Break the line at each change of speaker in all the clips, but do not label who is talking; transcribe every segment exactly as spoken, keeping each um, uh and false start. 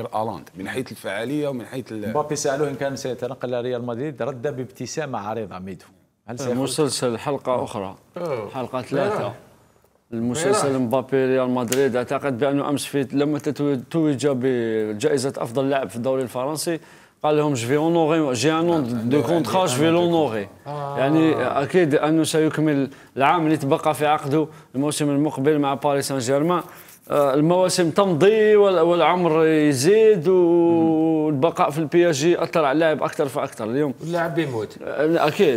الالاند من حيث الفعاليه ومن حيث
مبابي سالوه ان كان سيتنقل لريال مدريد، رد بابتسامه عريضه ميدو.
هل مسلسل حلقه اخرى حلقه ثلاثه المسلسل مبابي ريال مدريد. اعتقد بانه امس في لما توج بجائزه افضل لاعب في الدوري الفرنسي قال لهم جو في اونوري جي ان دو كونترا جو في لونوري. يعني اكيد انه سيكمل العام اللي تبقى في عقده الموسم المقبل مع باريس سان جيرمان. المواسم تمضي والعمر يزيد والبقاء في البي اس جي اثر على اللاعب اكثر فاكثر. اليوم
اللاعب يموت
اكيد.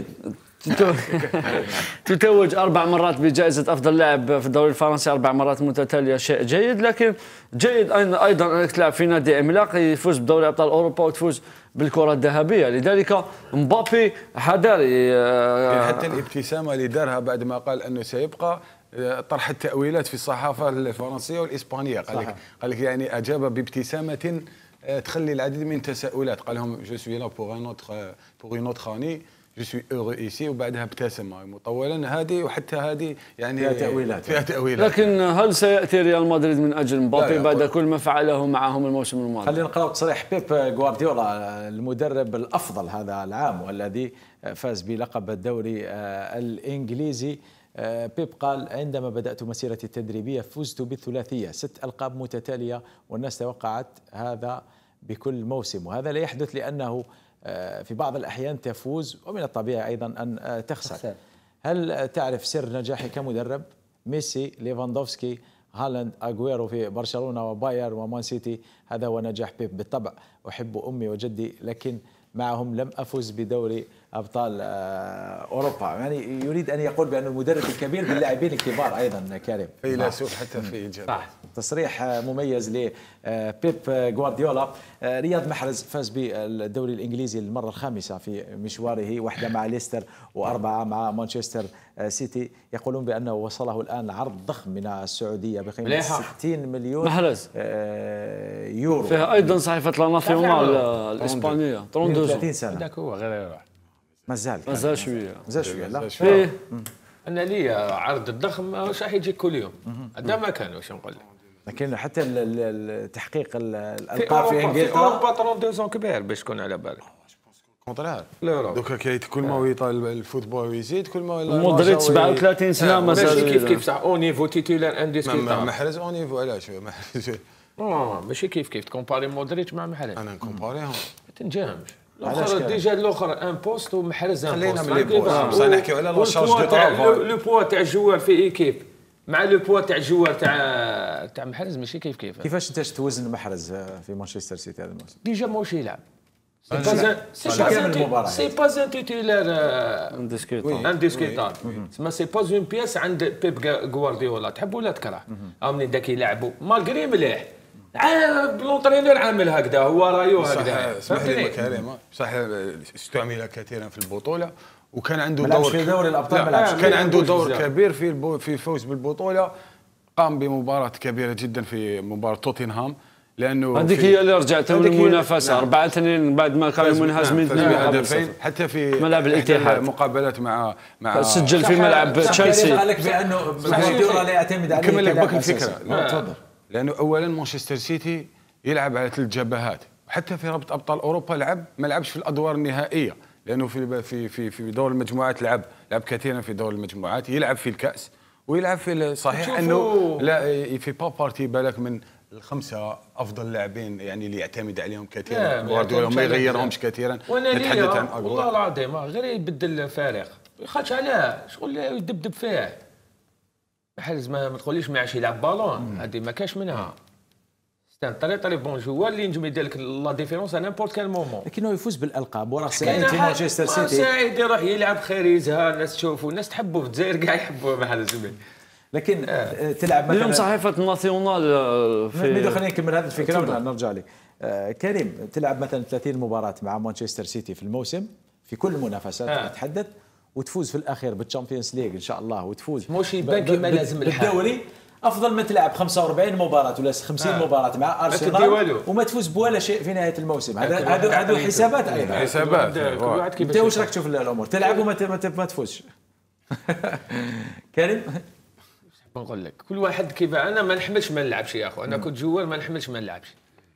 تتوج اربع مرات بجائزه افضل لاعب في الدوري الفرنسي اربع مرات متتاليه، شيء جيد. لكن جيد ايضا انك تلعب في نادي عملاق يفوز بدوري ابطال اوروبا وتفوز بالكره الذهبيه. لذلك مبابي حذري.
حتى الابتسامه اللي دارها بعد ما قال انه سيبقى طرح التاويلات في الصحافه الفرنسيه والاسبانيه. قال لك قال لك يعني اجاب بابتسامه تخلي العديد من التساؤلات. قال لهم جو سوي لا بور ان اوتر بور اون اوتر اني جو سوي اورو ايسي، وبعدها ابتسم مطولا. هذه وحتى هذه يعني
فيها تاويلات
فيها تاويلات.
لكن هل سياتي ريال مدريد من اجل مبابي بعد كل ما فعله معهم الموسم الماضي؟
خلينا نقرأ تصريح بيب غوارديولا المدرب الافضل هذا العام والذي فاز بلقب الدوري الانجليزي. بيب قال: عندما بدأت مسيرتي التدريبية فزت بالثلاثية، ست ألقاب متتالية، والناس توقعت هذا بكل موسم، وهذا لا يحدث لأنه في بعض الأحيان تفوز ومن الطبيعي أيضا أن تخسر. هل تعرف سر نجاحي كمدرب؟ ميسي، ليفاندوفسكي، هالاند، أغويرو في برشلونة وباير ومان سيتي، هذا هو نجاح بيب. بالطبع أحب أمي وجدي، لكن معهم لم أفز بدوري أبطال أوروبا. يعني يريد أن يقول بأن المدرب الكبير باللاعبين الكبار أيضا. كريم
فيلسوف حتى في إجابة.
تصريح مميز لبيب غوارديولا. رياض محرز فاز بالدوري الإنجليزي للمرة الخامسة في مشواره، واحدة مع ليستر وأربعة مع مانشستر سيتي. يقولون بأنه وصله الآن عرض ضخم من السعودية بقيمة ستين مليون
محرز
يورو.
فيها أيضا صحيفة لا ناسيونال الإسبانية
ثلاثين سنة.
هذاك هو غير يروح
مازال
مازال شويه
مازال شويه. لا
فيه
انا لي عرض الضخم واش راح يجي كل يوم. هذا ما كان واش نقول لك.
لكن حتى تحقيق الالقاب في انجلترا
اوروبا ثلاثة وثلاثين كبير باش تكون على بالك.
كونترار دوكا كي كل ما يطال الفوتبول ويزيد كل ما
مودريتش سبعة وثلاثين سنه
مازال كيف كيف صح او نيفو تيتولار انديسكوتابل.
محرز او نيفو علاش محرز
اه ماشي كيف كيف تكومباري مودريتش مع محرز.
انا نكومباريهم
ما تنجمش. الاخر ديجا الاخر ان بوست ومحرز ان بوست.
خلينا من لي بوست بصح نحكيو على لا شارج دو طرافاي.
لو بوا تاع الجوار في ايكيب مع لو بوا تاع الجوار تاع تاع محرز ماشي كيف كيف.
كيفاش انت توزن محرز في مانشستر سيتي هذا الموسم؟
ديجا ماهوش يلعب. سي با ان تيتولار انديسكوتابل. تسمى سي با اون بياس عند بيب غوارديولا تحب ولا تكره. امني داك يلعبوا مالغري مليح. لونترينور عامل هكذا هو رايو هكذا.
اسمح لي كريم صح استعمل كثيرا في البطوله وكان عنده
دور في دوري الابطال ملعبش.
كان عنده دور كبير في في الفوز بالبطوله. قام بمباراه كبيره جدا في مباراه توتنهام لانه
هذيك هي اللي رجعت المنافسه أربعة اثنين بعد ما كانوا منهزمين
بهدفين. حتى في
ملعب الاتحاد
مقابلات مع مع
سجل في ملعب تشيلسي.
قال لك بانه غوارديولا لا يعتمد عليه.
كمل لك الفكره. تفضل. لانه اولا مانشستر سيتي يلعب على ثلاث جبهات، حتى في رابطه ابطال اوروبا لعب ما لعبش في الادوار النهائيه، لانه في في في في دور المجموعات لعب لعب كثيرا في دور المجموعات، يلعب في الكاس ويلعب في صحيح انه لا في با بارتي بالك من الخمسه افضل لاعبين يعني اللي يعتمد عليهم كثيرا غوارديولا ما يغيرهمش كثيرا.
نتحدث عن والله العظيم غير يبدل الفارق خاطش علاه شغل يدبدب فيه. محرز ما تقوليش ما عادش يلعب بالون، هذه ما كاش منها. ستان طري طري بون جوار اللي ينجم يدير لك لا ديفيرونس على نيمبورت كان مومون.
لكنه يفوز بالالقاب وراه سنين في مانشستر سيتي.
سعيد يروح يلعب خير يزهر الناس تشوفوا الناس تحبوا في الجزائر كاع يحبوا محرز.
لكن آه. تلعب مثلا
اليوم صحيفه الناسيونال
في ميدو. خلينا نكمل هذه الفكره ونرجع لك. آه كريم تلعب مثلا ثلاثين مباراه مع مانشستر سيتي في الموسم في كل المنافسات آه. نتحدث وتفوز في الاخير بالتشامبيونز ليج ان شاء الله وتفوز
مش يبان كيما لازم
الدوري افضل من تلعب خمسة وأربعين مباراه ولا خمسين آه. مباراه مع ارسنال وما تفوز بولا شيء في نهايه الموسم. هذا هذا هذو حسابات ايضا
حسابات.
انت واش راك تشوف الامور؟ تلعب وما ما تفوزش. كريم
نقول لك كل واحد كيف. انا ما نحملش ما نلعبش يا اخو. انا كنت جوال ما نحملش ما نلعبش.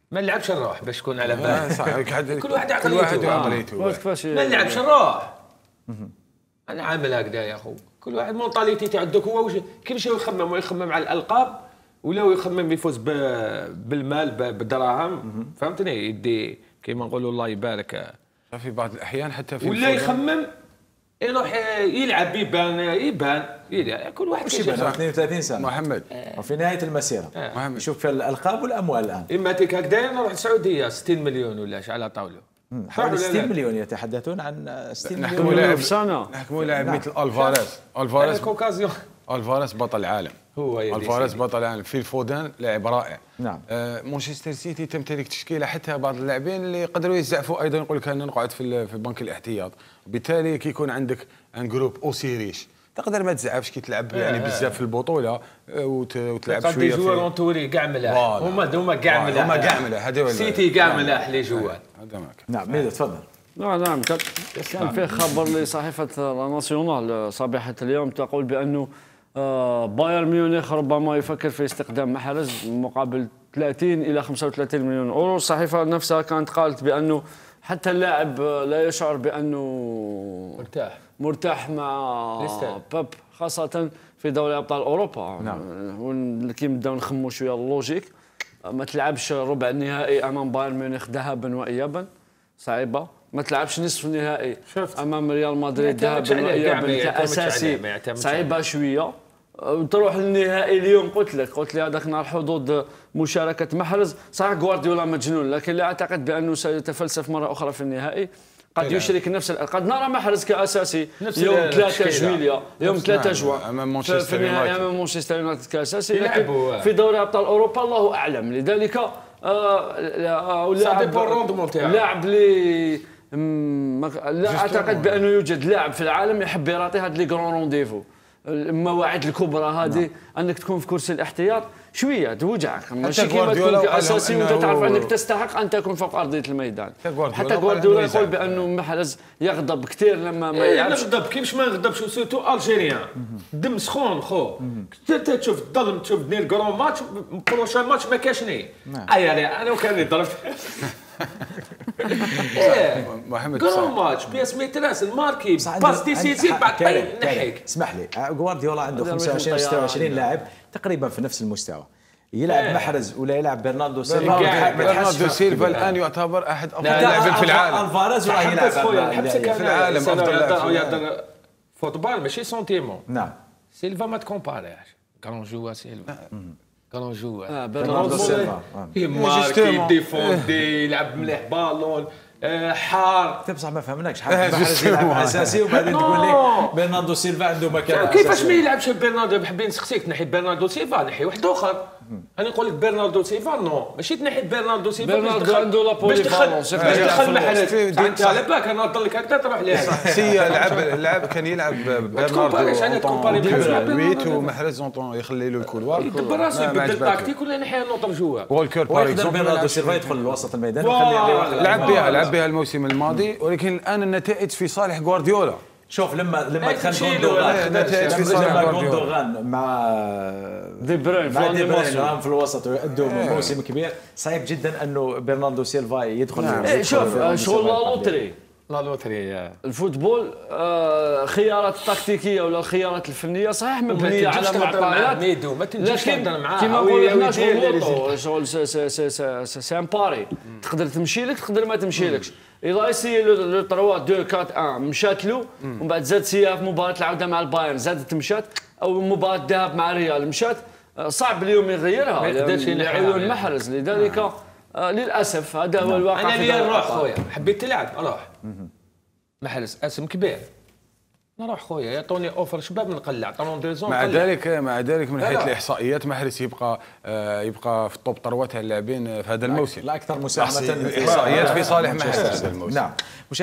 ما نلعبش نروح باش تكون على بالك. كل واحد
كل واحد وعقليته.
ما نلعبش نروح. انا عامل هكذا يا اخو، كل واحد مونطاليتي تاع عندك هو واش كيفاش يخمم، ويخمم على الالقاب ولا يخمم يفوز بالمال بالدراهم، فهمتني؟ يدي كيما نقولوا الله يبارك.
في بعض الاحيان حتى في
ولا يخمم يروح يلعب يبان يبان يلعب. كل واحد
كيفاش يبان اثنين وثلاثين سنه
محمد،
وفي نهايه المسيره محمد يشوف في الالقاب والاموال الان.
اما تيك هكذا نروح السعوديه ستين مليون ولا على طاوله،
حوالي ستين مليون يتحدثون عن ستين مليون.
نحكموا لاعب سنه، نحكموا لاعب مثل الفاريز. الفاريز
كوكازيون،
الفاريز بطل العالم،
هو
الفاريز بطل العالم. في الفودان لاعب رائع.
نعم.
آه مانشستر سيتي تمتلك تشكيله حتى بعض اللاعبين اللي يقدروا يزعفوا ايضا، يقول لك انا نقعد في في بنك الاحتياط. وبالتالي كي يكون عندك ان جروب اوسي ريش تقدر ما تزعفش كي تلعب يعني بزاف في البطوله وتلعب شويه.
في جوار اونتوري كاع ملاح، هما هما كاع ملاح،
هما كاع ملاح. هذا هو
سيتي كاع ملاح لي جوار.
هذا ما
كان. نعم ميدو تفضل.
نعم نعم كان كان فيه خبر لصحيفه لا ناسيونال صباحه اليوم تقول بانه بايرن ميونخ ربما يفكر في استخدام محرز مقابل ثلاثين الى خمسة وثلاثين مليون اورو. الصحيفه نفسها كانت قالت بانه حتى اللاعب لا يشعر بانه
مرتاح
مرتاح مع باب، خاصه في دوري ابطال اوروبا. نعم. كي نبداو نخمو شويه اللوجيك، ما تلعبش ربع النهائي امام بايرن ميونخ ذهابا وايابا صعيبه، ما تلعبش نصف النهائي امام ريال مدريد ذهابا وايابا كاساسي صعيبه شويه. تروح للنهائي اليوم، قلت لك قلت لي هذاك نهار حظوظ مشاركه محرز. صحيح غوارديولا مجنون، لكن لا اعتقد بانه سيتفلسف مره اخرى في النهائي. قد يشارك نفس قد نرى محرز كاساسي يوم ثلاثة جويليا، يوم ثلاثة جوان
امام مانشستر يونايتد،
امام مانشستر يونايتد كاساسي، لكن في دوري ابطال اوروبا الله اعلم. لذلك
آه لاعب
لاعب اللي لا اعتقد بانه يوجد لاعب في العالم يحب يعطي هاد لي كرون رونديفو، المواعيد الكبرى هذه. انك تكون في كرسي الاحتياط شويه توجعك، ماشي كيما تكون كاساسي وانت تعرف انك تستحق ان تكون فوق ارضيه الميدان. حتى غوارديولا يقول بانه محرز يغضب كثير لما ما يلعبش.
يغضب كيفاش ما يغضبش، سورتو الجيريان دم سخون خو. انت تشوف الظلم، تشوف دير كرون ماتش بروشان ماتش ما كاش ني. اي انا وكان اللي ضربت
محمد
كرون ماتش بيس ميتراس الماركي باس ديسيزيف بعد نحيك.
اسمح لي، غوارديولا عنده خمسة وعشرين ستة وعشرين لاعب تقريبا في نفس المستوى. يلعب محرز ولا يلعب برناردو سيلفا.
برناردو سيلفا الان يعتبر احد افضل اللاعبين في العالم.
الفاريز راه يلعب
في العالم افضل لاعب
فوتبال ماشي سونتيمون.
نعم
سيلفا ما تكومباريش، كان جوا سيلفا كان جوا
برناردو سيلفا
ماركي ديفوندي يلعب مليح بالون حار.
انت بصح ما فهمناكش، محرز يلعب اساسي وبعدين تقول لي برناردو سيلفا عنده مكان.
كيفاش ما يلعبش برناردو؟ حابين نسقسيك تنحي برناردو سيلفا نحي واحد اخر. انا نقول لك برناردو سيلفا نو ماشي تنحي برناردو سيلفا
برناردو عنده لا بوليفالونس
باش تدخل محرز. انت على بالك انا نضل لك هكذا تروح ليه.
سي لعب اللعب كان يلعب برناردو ويت ومحرز يخلي له الكولوار.
يدبر راسو يبدل التكتيك ولا نحي نوطر جوا.
والكور باغ اكزومبل
برناردو سيلفا يدخل لوسط الميدان ويخلي
لعب بها لعب بها الموسم الماضي، ولكن الان النتائج في صالح غوارديولا.
شوف لما لما دخل غوندوغان لما غوندوغان مع
دي بروين
مع دي بروين في الوسط ويأدوا موسم كبير، صعب جدا انه برناردو سيلفا يدخل.
شوف شغل لا لوتري
لا لوتري
الفوتبول خيارات التكتيكيه ولا الخيارات الفنيه صحيح مبنيه على معطيات،
ما تنجمش تهضر معاه
كيما نقولوا حنا شغل شغل سي ان باري. تقدر تمشي لك تقدر ما تمشيلكش. إذا سي لو ثلاثة اثنين أربعة واحد مشات له ومن بعد زاد سيها في مباراة العودة مع البايرن زادت مشات، أو مباراة الذهاب مع الريال مشات، صعب اليوم يغيرها.
ما يقدرش
يعيون محرز. لذلك آه للأسف هذا هو الواقع.
أنا لي نروح خويا، حبيت تلعب أروح. محرز اسم كبير نروح خويا، يعطوني اوفر شباب نقلع طالون ديزون.
مع ذلك مع ذلك من حيث الاحصائيات محرز يبقى آه يبقى في الطوب ثروه تاع اللاعبين في هذا الموسم.
لا اكثر مساهمه
الاحصائيات في صالح محرز هذا الموسم.
نعم.